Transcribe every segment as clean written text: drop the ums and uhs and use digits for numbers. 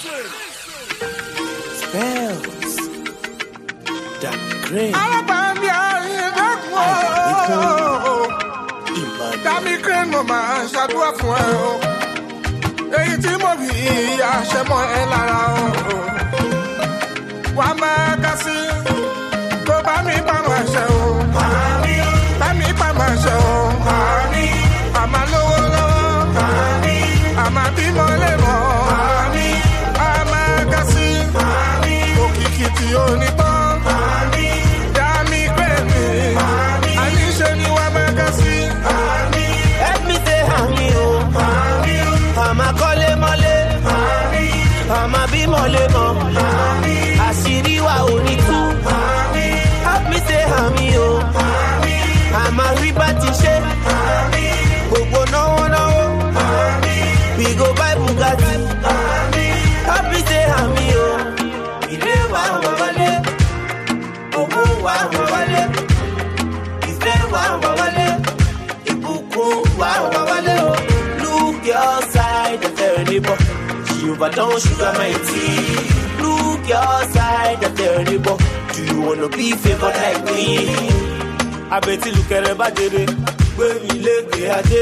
Spells. That great. Dami crane mo máa ṣàdúrà fún ẹ o. Èyí tí mo bí àṣẹ mọ́ ẹ lára o. Wàá máa ká sí. Tó bá mi pa máa ṣe o. Bá mi pa máa ṣe o. Àmà lówó lọ́wọ́. Àmà bímọ lè mọ̀. Àmà ká sí. Òkìkí tí ó ní tán. Dami crane mi. Àníṣe ni wàá máa ká sí. Àmà kọ́lé mọ́lé, àmà bímọ lé mọ́, àṣírí wa ò ní tú. Help me say àmì o, àmà rí bá ti ṣe, gbogbo náwó náwó, we go buy Bugatti. Help me say àmì o, ilé wa wọ̀ wọlé, owó wa wọ̀ wọlé, ìfẹ́ wa wọ̀ wọlé, ìbùkún wa wọ̀ wọlé o. Look your side of the neighbor. Jehovah don't sugar my tea. Look your side of the neighbor. Do you wanna be favored like me? Abeti lukere bajere, gbe mi leke aje.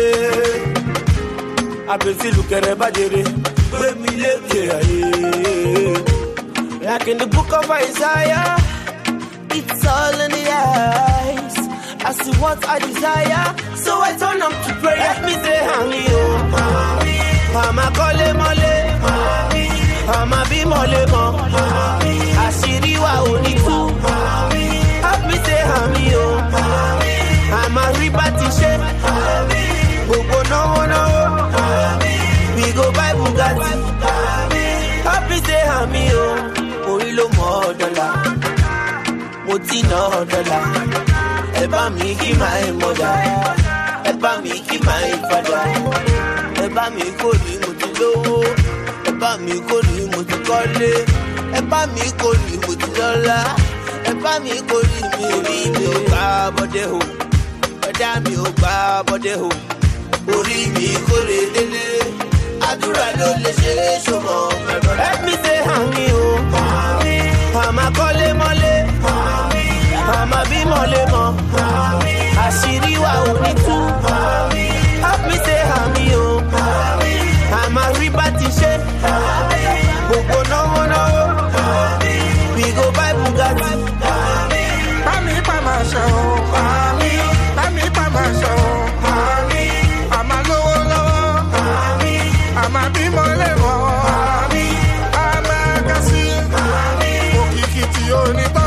Abeti lukere bajere, gbe mi leke aje. Like in the book of Isaiah, it's all in the eyes. I see what I desire, so I turn up to pray. Let me say, honey, oh, I'ma call him mole, I'ma be mole, Ashiri wa uniku. Help me say, honey, oh, I'ma rebatishe, Bobo no, we go buy Bugatti. Help me say, honey, oh, Orilo more dollar, Motino dollar. Ẹ bá mi kí my mother, ẹ bá mi kí my father, ẹ bá mi kó ní mo ti lówó, ẹ bá mi kó ní mo ti kọ́lé, ẹ bá mi kó ní mo ti lọ́lá, ẹ bá mi kó ní mi orí mi ò gbá bọ́dé o, ẹ̀dá mi ò gbá bọ́dé o, orí mi kó lè délé, àdúrà ló lè ṣe é ṣọmọ mẹ́rọ. Let me say àmì o, àmà kọ́lé mọ́lé. Àmà bímọ lé mọ́, àṣírí wa ò ní tú. Help me say àmì o, àmà rí bá ti ṣe. Gbogbo náwó náwó, we go buy Bugatti. Bámi pa máa ṣe o, bámi pa máa ṣe o. Àmà lówó lọ́wọ́, àmà bímọ lé mọ́. Àmà ká sí, òkìkí tí ó ní tán.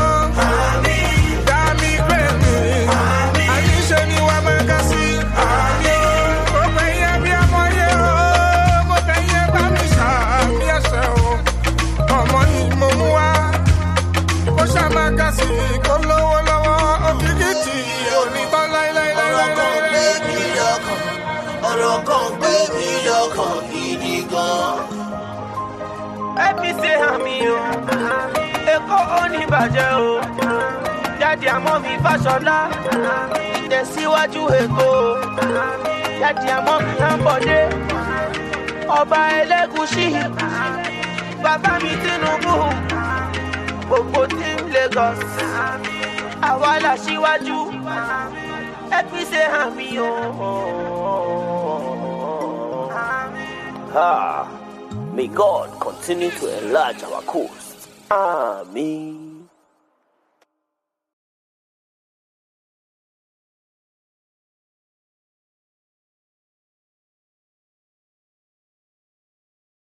Let me say àmì o, Èkó oníbàjẹ́ o, Daddy àmọ́ mi Fáṣọlá, ìtẹ̀síwájú Èkó, Daddy àmọ́ mi Àǹbọ̀dé, Ọba Ẹlẹ́gùṣì, bàbá mi Tinubu, gbogbo team Lagos, àwa la ṣíwájú. Let me say àmì o. May God continue to enlarge our coast. Amen.